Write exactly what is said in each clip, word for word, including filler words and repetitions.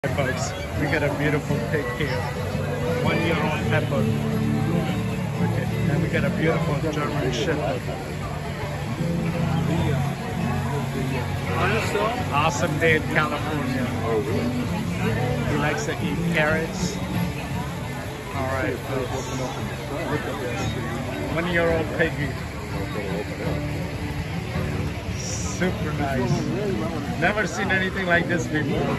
Hey folks, we got a beautiful pig here. One year old Pepper. Okay, and we got a beautiful German Shepherd. Awesome day in California. Oh, really? He likes to eat carrots. Alright folks, look at this. One year old piggy. Super nice. Never seen anything like this before.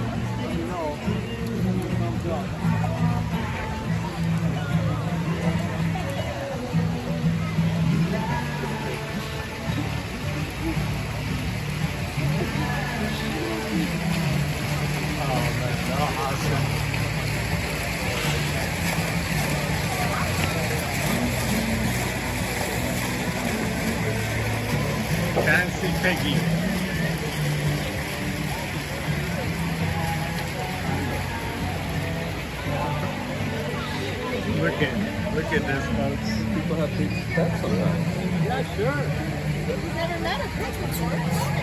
Fancy piggy. Look at, look at this, folks. People have big pets around. Yeah, sure. You've never met a pig before.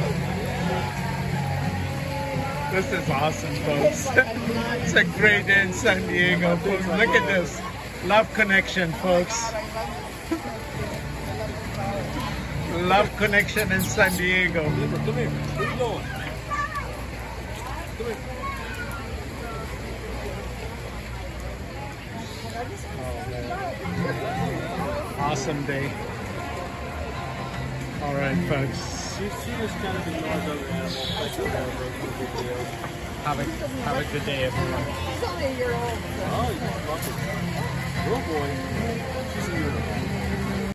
This is awesome, folks. It's a great day in San Diego, folks. Look at this. Love connection, folks. Love connection in San Diego. Come here. Where are you going? Come here. Awesome day. All right, folks. She, she just kind of ignores other animals. Like the video. Have a have a good day, everyone. He's only a year old. Oh, you fucking. Little boy. She's a year old.